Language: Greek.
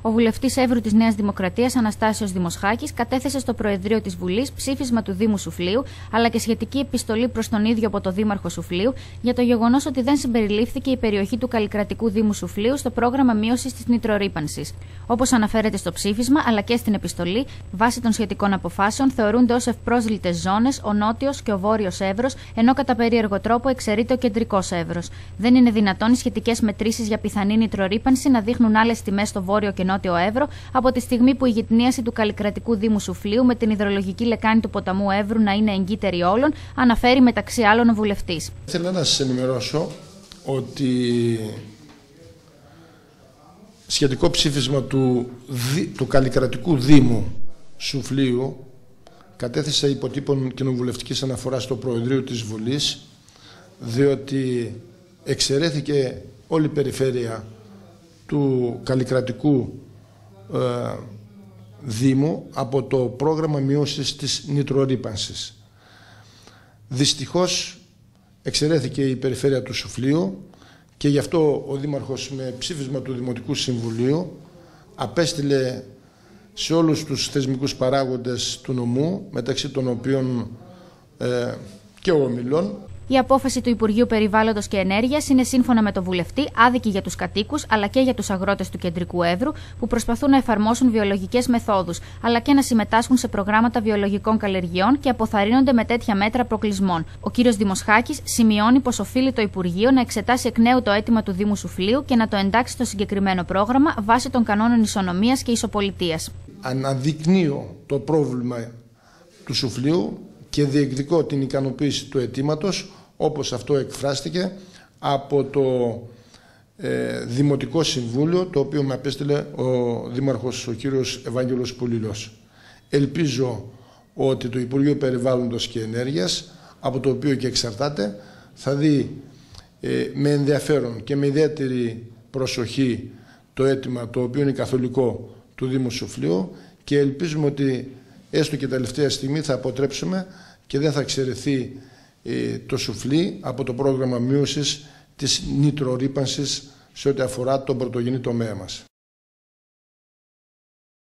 ο βουλευτής Εύρου της Νέας Δημοκρατίας Αναστάσιος Δημοσχάκης κατέθεσε στο Προεδρείο της Βουλής ψήφισμα του Δήμου Σουφλίου, αλλά και σχετική επιστολή προς τον ίδιο από το Δήμαρχο Σουφλίου για το γεγονός ότι δεν συμπεριλήφθηκε η περιοχή του καλλικρατικού Δήμου Σουφλίου στο πρόγραμμα μείωσης της νητρορύπανσης. Όπως αναφέρεται στο ψήφισμα, αλλά και στην επιστολή, βάσει των σχετικών αποφάσεων θεωρούνται ως ευπρόσλητες ζώνες ο νότιος και ο βόρειος Εύρος, ενώ κατά περίεργο τρόπο εξαιρείται ο κεντρικός Εύρος. Δεν είναι δυνατόν οι σχετικές μετρήσεις για πιθανή νητρορύπανση να δείχνουν άλλες τιμές στο βόρειο και νότιο Εύρο, από τη στιγμή που η γυτνίαση του καλλικρατικού Δήμου Σουφλίου με την υδρολογική λεκάνη του ποταμού Εύρου να είναι εγκύτερη όλων, αναφέρει μεταξύ άλλων ο βουλευτής. Θέλω να σας ενημερώσω ότι σχετικό ψήφισμα του καλλικρατικού Δήμου Σουφλίου κατέθεσα υποτύπων κοινοβουλευτικής αναφοράς στο Προεδρείο της Βουλής, διότι εξαιρέθηκε όλη η περιφέρεια του καλλικρατικού Δήμου από το πρόγραμμα μείωσης της νητρορύπανσης. Δυστυχώς εξαιρέθηκε η περιφέρεια του Σουφλίου και γι' αυτό ο Δήμαρχος με ψήφισμα του Δημοτικού Συμβουλίου απέστειλε σε όλους τους θεσμικούς παράγοντες του νομού, μεταξύ των οποίων και ο ομιλών. Η απόφαση του Υπουργείου Περιβάλλοντος και Ενέργειας είναι σύμφωνα με τον βουλευτή άδικη για τους κατοίκους αλλά και για τους αγρότες του κεντρικού Εύρου που προσπαθούν να εφαρμόσουν βιολογικές μεθόδους αλλά και να συμμετάσχουν σε προγράμματα βιολογικών καλλιεργειών και αποθαρρύνονται με τέτοια μέτρα προκλεισμών. Ο κ. Δημοσχάκης σημειώνει πως οφείλει το Υπουργείο να εξετάσει εκ νέου το αίτημα του Δήμου Σουφλίου και να το εντάξει στο συγκεκριμένο πρόγραμμα βάσει των κανόνων ισονομίας και ισοπολιτείας. Αναδεικνύω το πρόβλημα του Σουφλίου και διεκδικώ την ικανοποίηση του αιτήματος, όπως αυτό εκφράστηκε από το Δημοτικό Συμβούλιο, το οποίο με απέστειλε ο Δήμαρχος, ο κύριος Ευάγγελος Πουληλός. Ελπίζω ότι το Υπουργείο Περιβάλλοντος και Ενέργειας, από το οποίο και εξαρτάται, θα δει με ενδιαφέρον και με ιδιαίτερη προσοχή το αίτημα, το οποίο είναι καθολικό, του Δήμου Σουφλίου, και ελπίζουμε ότι έστω και τελευταία στιγμή θα αποτρέψουμε και δεν θα εξαιρεθεί το Σουφλί από το πρόγραμμα μείωσης της νητρορύπανσης σε ό,τι αφορά τον πρωτογενή τομέα μας.